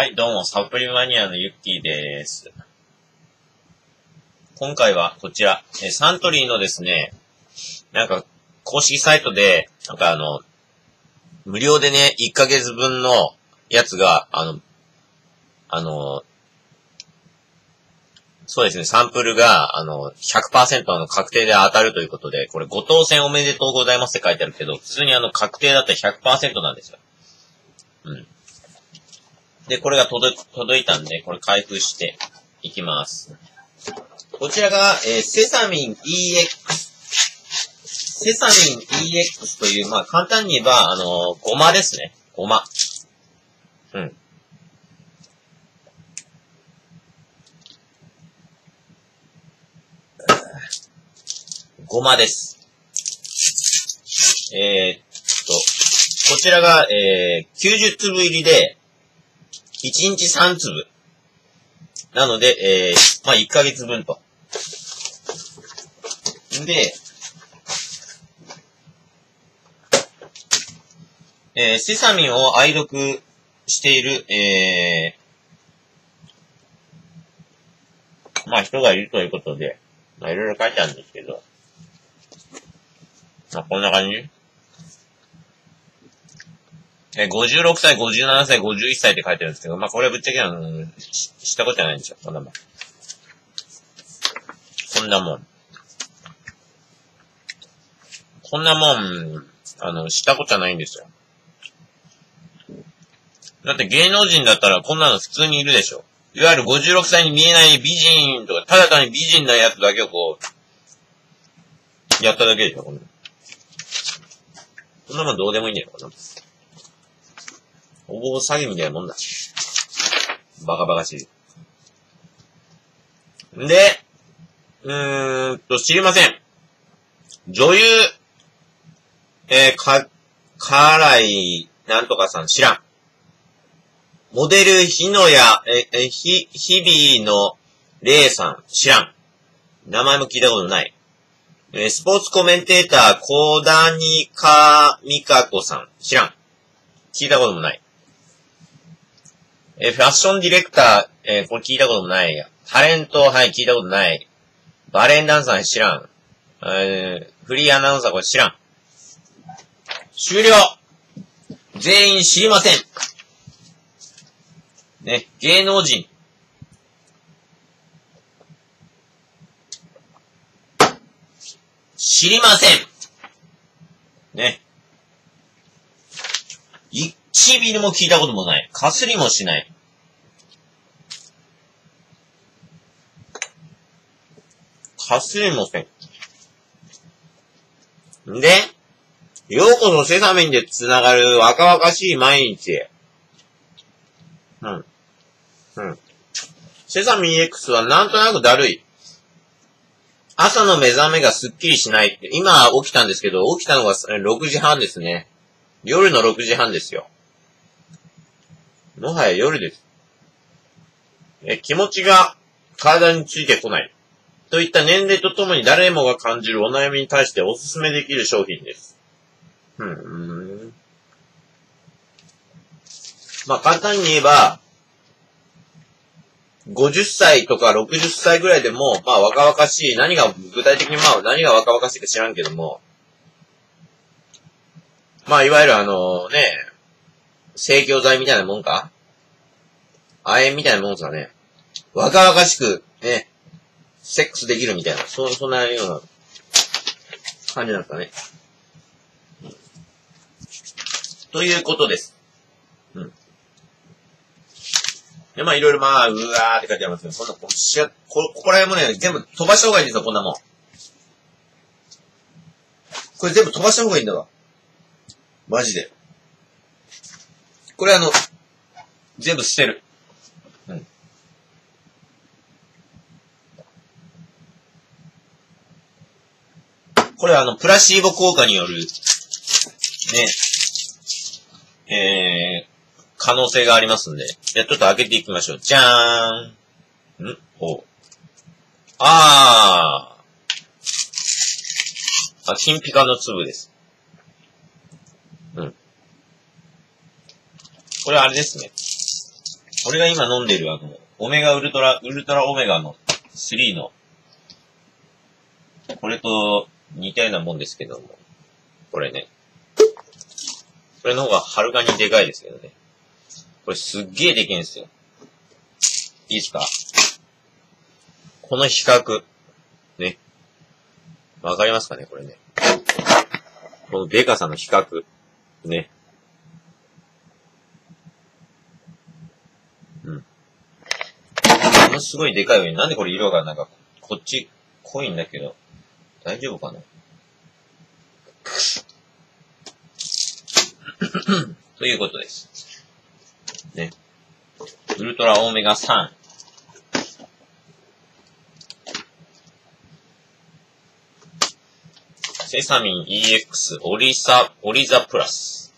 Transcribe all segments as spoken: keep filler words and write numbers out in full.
はい、どうも、サプリマニアのユッキーです。今回はこちら、えサントリーのですね、なんか、公式サイトで、なんかあの、無料でね、いっかげつぶんのやつが、あの、あの、そうですね、サンプルが、あの、ひゃくパーセント の確定で当たるということで、これご当選おめでとうございますって書いてあるけど、普通にあの、確定だったら ひゃくパーセント なんですよ。うん。で、これが届、届いたんで、これ開封していきます。こちらが、えー、セサミン イーエックス。セサミン イーエックス という、まあ、簡単に言えば、あのー、ごまですね。ごま。うん。ごまです。えー、っと、こちらが、えー、きゅうじゅうつぶ入りで、いちにちさんつぶ。なので、えー、まあ、いっかげつぶんと。で、えー、セサミンを愛読している、えー、まあ、人がいるということで、まあ、いろいろ書いてあるんですけど、まあ、こんな感じ。えー、ごじゅうろくさい、ごじゅうななさい、ごじゅういっさいって書いてるんですけど、まあ、これはぶっちゃけあの、し、したことじゃないんですよ、こんなもん。こんなもん。こんなもん、あの、したことはないんですよ。だって芸能人だったらこんなの普通にいるでしょ。いわゆるごじゅうろくさいに見えない美人とか、ただ単に美人なやつだけをこう、やっただけでしょ、こんな。こんなもんどうでもいいんだよ、こんなもん。おぼう詐欺みたいなもんだ。バカバカしい。で、うーんと、知りません。女優、えー、か、カーライ、なんとかさん、知らん。モデル、日野谷、え、え、ひ、日々のレイさん、知らん。名前も聞いたことない。えー、スポーツコメンテーター、小谷かみかこさん、知らん。聞いたこともない。えー、ファッションディレクター、えー、これ聞いたこともない。タレント、はい、聞いたことない。バレンダンサー、知らん。えー、フリーアナウンサー、これ知らん。終了。全員知りません。ね、芸能人。知りません。ね。一ミリも聞いたこともない。かすりもしない。かすりもせん。で、ようこそセサミンで繋がる若々しい毎日。うん。うん。セサミン イーエックス はなんとなくだるい。朝の目覚めがすっきりしない。今起きたんですけど、起きたのがろくじはんですね。夜のろくじはんですよ。もはや夜です。え、気持ちが体についてこない。といった年齢とともに誰もが感じるお悩みに対しておすすめできる商品です。うん。まあ簡単に言えば、ごじゅっさいとかろくじゅっさいぐらいでも、まあ若々しい、何が、具体的にまあ何が若々しいか知らんけども、まあいわゆるあのね、生協剤みたいなもんか亜鉛みたいなもんさね、若々しくね、セックスできるみたいな、そ、そんなような感じなんですかね。ということです。うん。で、まあいろいろまあ、うわーって書いてありますけど、こんな、こしこ、ここら辺もね、全部飛ばした方がいいんですよ、こんなもん。これ全部飛ばした方がいいんだわ。マジで。これあの、全部捨てる。うん。これはあの、プラシーボ効果による、ね、えー、可能性がありますんで。じゃあちょっと開けていきましょう。じゃーん。んおあー。あ、金ピカの粒です。うん。これあれですね。 俺が今飲んでるあの、オメガウルトラ、ウルトラオメガのスリーの、これと似たようなもんですけども、これね。これの方がはるかにでかいですけどね。これすっげえでけえんですよ。いいですか？この比較。ね。わかりますかねこれね。このでかさの比較。ね。うん。ものすごいでかい上に、なんでこれ色がなんか、こっち濃いんだけど、大丈夫かなということです。ね。ウルトラオメガさん。セサミン イーエックス オリサ、オリザプラス。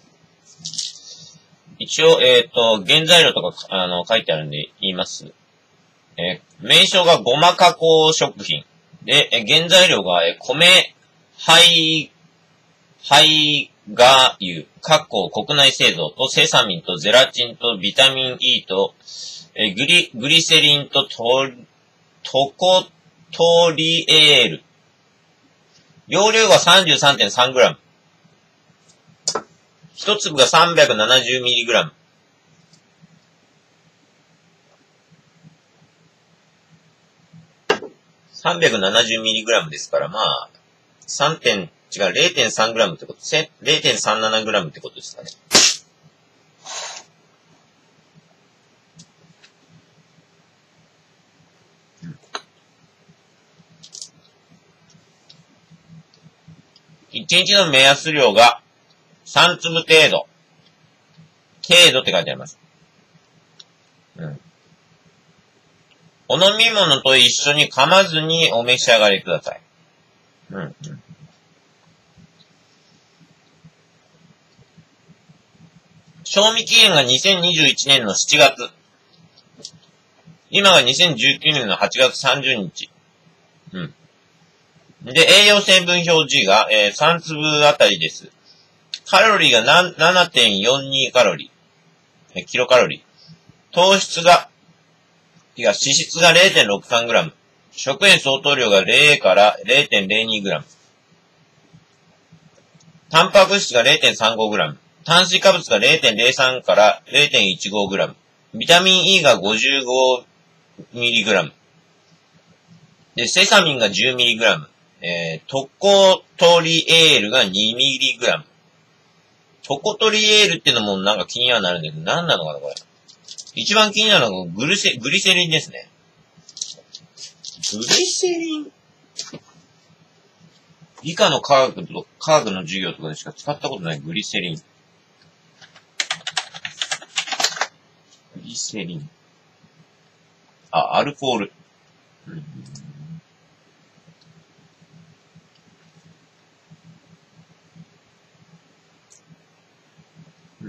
一応、えっと、原材料とか、あの、書いてあるんで言います。えー、名称がごま加工食品。で、え原材料が、え米、胚、胚芽油、かっこ国内製造とセサミンとゼラチンとビタミン E と、えグリ、グリセリンとト、トコトリエール。容量が さんじゅうさんてんさんグラム。一粒が さんびゃくななじゅうミリグラム。さんびゃくななじゅうミリグラムですから、まあ、さん点、違う、れいてんさんグラムってこと、れいてんさんななグラムってことですかね。いちにちの目安量がさん粒程度。程度って書いてあります。うん。お飲み物と一緒に噛まずにお召し上がりください。うん、うん。賞味期限がにせんにじゅういちねんのしちがつ。今がにせんじゅうきゅうねんのはちがつさんじゅうにち。うん。で、栄養成分表示が、えー、さん粒あたりです。カロリーが ななてんよんに カロリー。えキロカロリー。糖質が、いや、脂質が れいてんろくさんグラム。食塩相当量がれいから れいてんれいにグラム。タンパク質が れいてんさんごグラム。炭水化物が れいてんれいさんから れいてんいちごグラム。ビタミン E が ごじゅうごミリグラム。で、セサミンが じゅうミリグラム。えー、トコトリエールが にミリグラム。トコトリエールってのもなんか気にはなるんだけど、何なのかな、これ。一番気になるのがグルセ、グリセリンですね。グリセリン理科の科学と、科学の授業とかでしか使ったことないグリセリン。グリセリン。あ、アルコール。うんうん、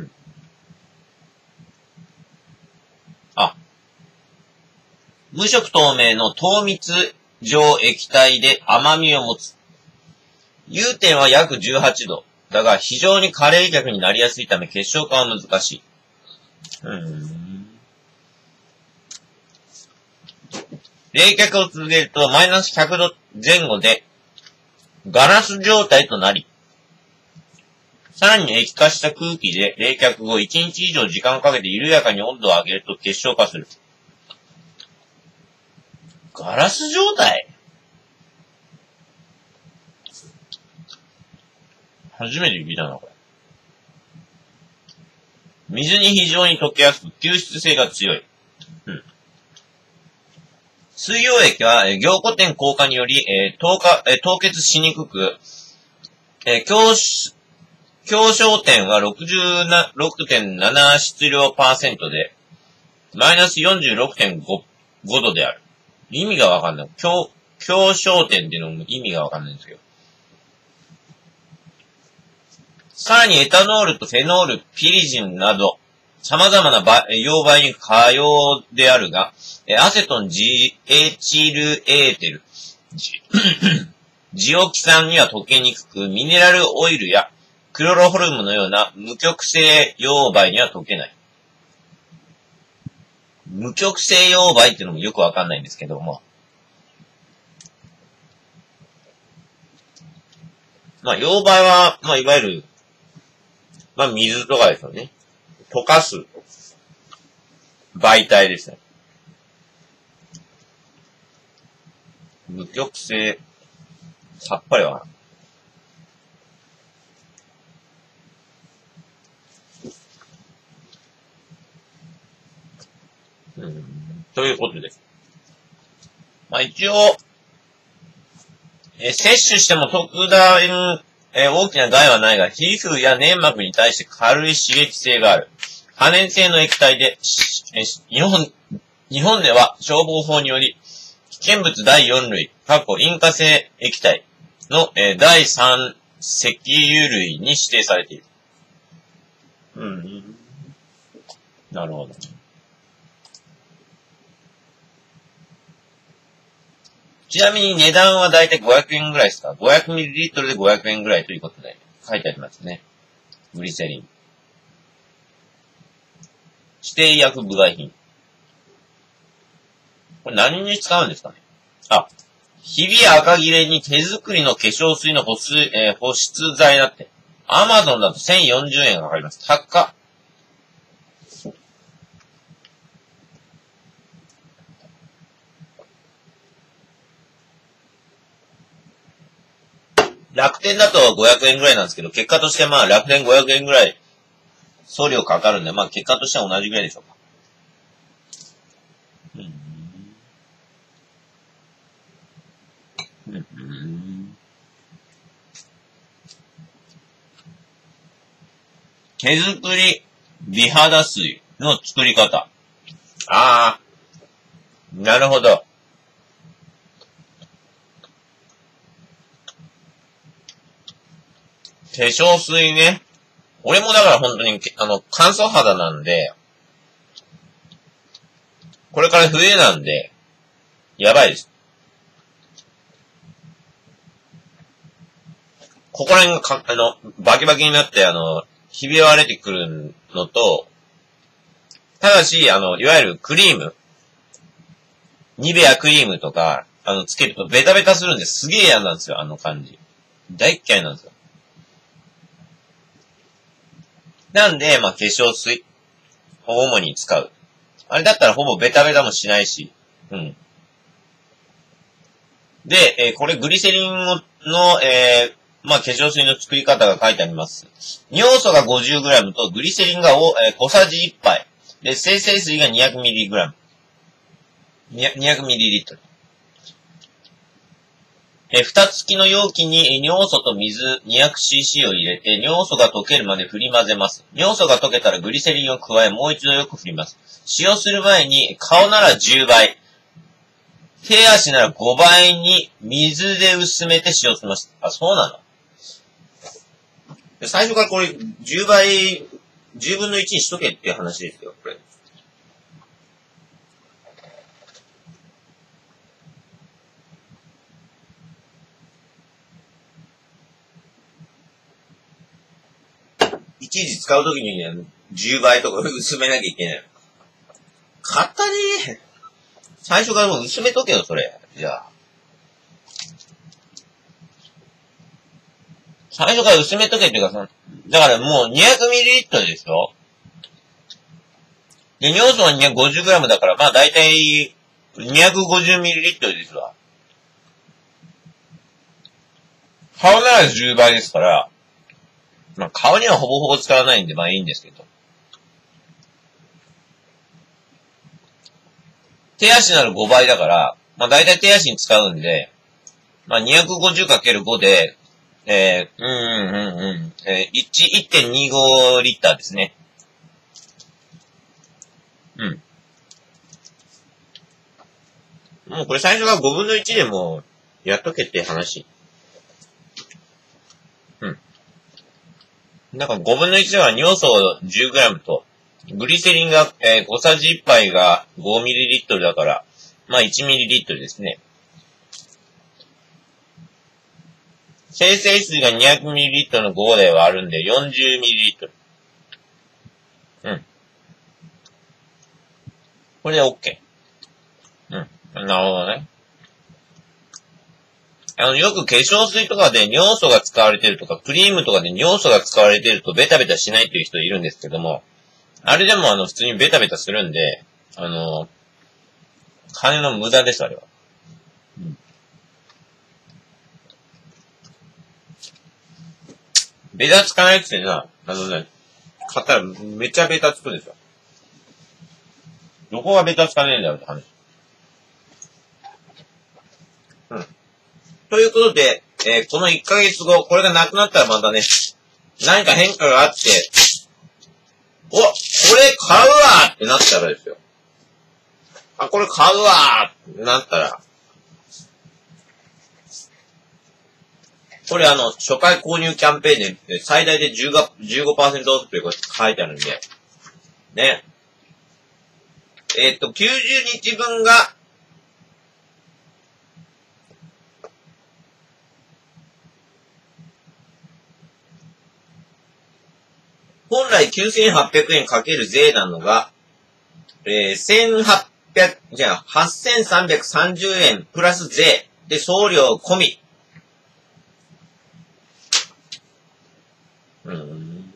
あ、無色透明の糖蜜状液体で甘みを持つ。融点は約じゅうはちど。だが非常に過冷却になりやすいため結晶化は難しい。うーん。冷却を続けるとマイナスひゃくどぜん後でガラス状態となり、さらに液化した空気で冷却後いちにち以上時間をかけて緩やかに温度を上げると結晶化する。ガラス状態？初めて聞いたな、これ。水に非常に溶けやすく、吸湿性が強い。うん。水溶液は、えー、凝固点効果により、えー凍化えー、凍結しにくく、えー、強、強焦点は ろくじゅうろくてんなな 質量パーセントで、マイナス よんじゅうろくてんご 度である。意味がわかんない。強、強焦点っていうのも意味がわかんないんですけど。さらにエタノールとフェノール、ピリジンなど、様々な溶媒に可用であるが、アセトンジエチルエーテル、ジオキ酸には溶けにくく、ミネラルオイルやクロロホルムのような無極性溶媒には溶けない。 無極性溶媒っていうのもよくわかんないんですけども。まあ、溶媒は、まあ、いわゆる、まあ、水とかですよね。溶かす媒体ですね。無極性、さっぱりは。うん、ということです。まあ、一応、えー、摂取しても特段、えー、大きな害はないが、皮膚や粘膜に対して軽い刺激性がある。可燃性の液体で、えー、日本、日本では消防法により、危険物だいよん類、過去引火性液体の、えー、だいさん石油類に指定されている。うん。なるほど。ちなみに値段はだいたいごひゃくえんぐらいですか ?ごひゃくミリリットル でごひゃくえんぐらいということで書いてありますね。グリセリン。指定薬部外品。これ何に使うんですかねあ、ひびや赤切れに手作りの化粧水の保水、えー、保湿剤だって。アマゾンだとせんよんじゅうえんかかります。高っ。楽天だとごひゃくえんぐらいなんですけど、結果としてまあ楽天ごひゃくえんぐらい送料かかるんで、まあ結果としては同じぐらいでしょうか。うん。うん。手作り美肌水の作り方。ああ、なるほど。化粧水ね。俺もだから本当に、あの、乾燥肌なんで、これから冬なんで、やばいです。ここら辺がか、あの、バキバキになって、あの、ひび割れてくるのと、ただし、あの、いわゆるクリーム、ニベアクリームとか、あの、つけるとベタベタするんですげえ嫌なんですよ、あの感じ。大嫌いなんですよ。なんで、まあ、化粧水を主に使う。あれだったらほぼベタベタもしないし。うん。で、えー、これグリセリンの、えー、まあ、化粧水の作り方が書いてあります。尿素が ごじゅうグラム とグリセリンがお、えー、小さじいっぱい。で、精製水が にひゃくミリグラム。にひゃくミリリットル。えー、蓋付きの容器に尿素と水 にひゃくシーシー を入れて、尿素が溶けるまで振り混ぜます。尿素が溶けたらグリセリンを加え、もう一度よく振ります。使用する前に、顔ならじゅうばい、手足ならごばいに水で薄めて使用します。あ、そうなの？最初からこれじゅうばい、じゅうぶんのいちにしとけっていう話ですよ、これ。いちいち使うときにね、じゅうばいとか薄めなきゃいけない。かったねー。最初からもう薄めとけよ、それ。じゃあ。最初から薄めとけっていうか、その、だからもう にひゃくミリリットル ですよ。で、尿素は にひゃくごじゅうグラム だから、まあだいたい にひゃくごじゅうミリリットル ですわ。顔ならじゅうばいですから、まあ顔にはほぼほぼ使わないんで、まあいいんですけど。手足ならごばいだから、まあだいたい手足に使うんで、まあ にひゃくごじゅうかけるご で、えー、うんうんうん、えー、いち、いってんにごリッターですね。うん。もうこれ最初がごぶんのいちでもやっとけって話。うん。なんかごぶんのいちでは尿素 じゅうグラム と、グリセリンが、えー、小さじいっぱいが ごミリリットル だから、まあ いちミリリットル ですね。精製水が にひゃくミリリットル のごではあるんで よんじゅうミリリットル。うん。 これで OK。うん。なるほどね。あの、よく化粧水とかで尿素が使われてるとか、クリームとかで尿素が使われてるとベタベタしないっていう人いるんですけども、あれでもあの、普通にベタベタするんで、あの、金の無駄です、あれは。うん。ベタつかないってな、あのね、買ったらめっちゃベタつくんですよ。どこがベタつかねえんだよって話。うん。ということで、えー、このいっかげつご、これがなくなったらまたね、何か変化があって、お、これ買うわーってなったらですよ。あ、これ買うわーってなったら、これあの、初回購入キャンペーンで最大でじゅうごパーセント オフということ書いてあるんで、ね。えっと、きゅうじゅうにちぶんが、本来きゅうせんはっぴゃくえんかける税なのが、えー、せんはっぴゃく、じゃあ、はっせんさんびゃくさんじゅうえんプラス税で送料込み。うーん。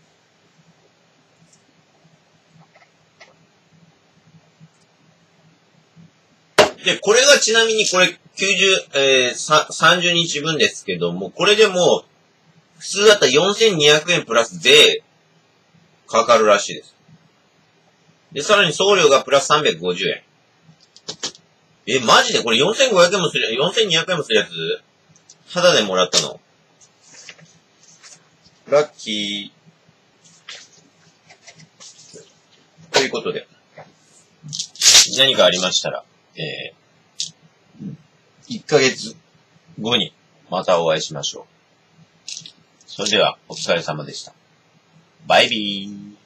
で、これがちなみにこれきゅうじゅう、えー、さんじゅうにちぶんですけども、これでも、普通だったらよんせんにひゃくえんプラス税かかるらしいです。で、さらに送料がプラスさんびゃくごじゅうえん。え、マジでこれよんせんごひゃくえんもする、よんせんにひゃくえんもするやつ、ただでもらったの。ラッキー。ということで、何かありましたら、えー、いっかげつごにまたお会いしましょう。それでは、お疲れ様でした。バイビー。